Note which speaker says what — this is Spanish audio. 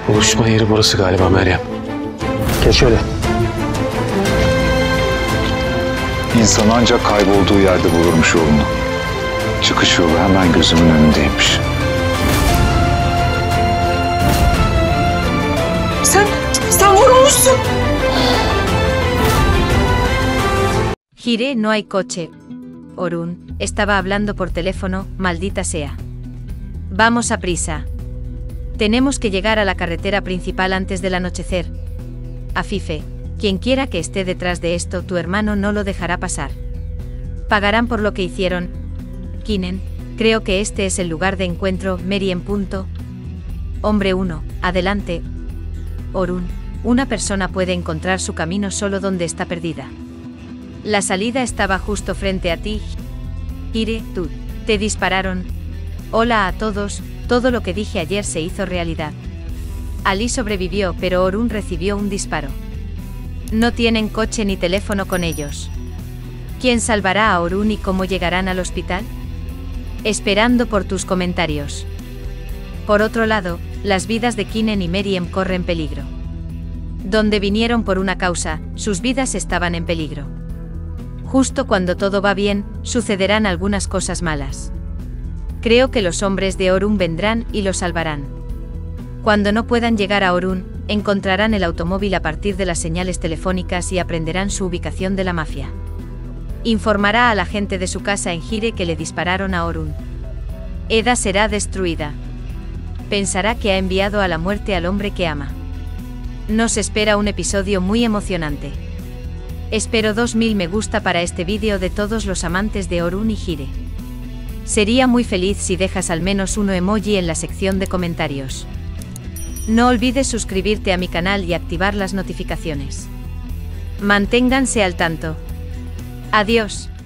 Speaker 1: Buluşma yeri burası galiba Meryem.
Speaker 2: Geç şöyle.
Speaker 3: İnsan ancak kaybolduğu yerde bulurmuş yolunu. Çıkış yolu hemen gözümün önündeymiş.
Speaker 4: Sen vurulmuşsun.
Speaker 5: Giré, no hay coche. Orun estaba hablando por teléfono, maldita sea. Vamos a prisa. Tenemos que llegar a la carretera principal antes del anochecer. Afife, quien quiera que esté detrás de esto, tu hermano no lo dejará pasar. Pagarán por lo que hicieron. Kinen, creo que este es el lugar de encuentro, Meryem. Hombre 1, adelante. Orun, una persona puede encontrar su camino solo donde está perdida. La salida estaba justo frente a ti. Hire, tú, te dispararon. Hola a todos, todo lo que dije ayer se hizo realidad. Ali sobrevivió, pero Orun recibió un disparo. No tienen coche ni teléfono con ellos. ¿Quién salvará a Orun y cómo llegarán al hospital? Esperando por tus comentarios. Por otro lado, las vidas de Kinen y Meryem corren peligro. Donde vinieron por una causa, sus vidas estaban en peligro. Justo cuando todo va bien, sucederán algunas cosas malas. Creo que los hombres de Orun vendrán y lo salvarán. Cuando no puedan llegar a Orun, encontrarán el automóvil a partir de las señales telefónicas y aprenderán su ubicación de la mafia. Informará a la gente de su casa en Gire que le dispararon a Orun. Eda será destruida. Pensará que ha enviado a la muerte al hombre que ama. Nos espera un episodio muy emocionante. Espero 2000 me gusta para este vídeo de todos los amantes de Orun y Gire. Sería muy feliz si dejas al menos uno emoji en la sección de comentarios. No olvides suscribirte a mi canal y activar las notificaciones. Manténganse al tanto. Adiós.